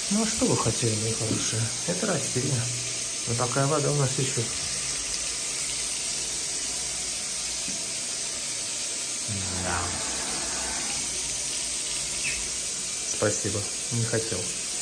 Ну а что вы хотели, мои хорошие? Это растение. Но такая вода у нас еще. Да. Спасибо. Не хотел.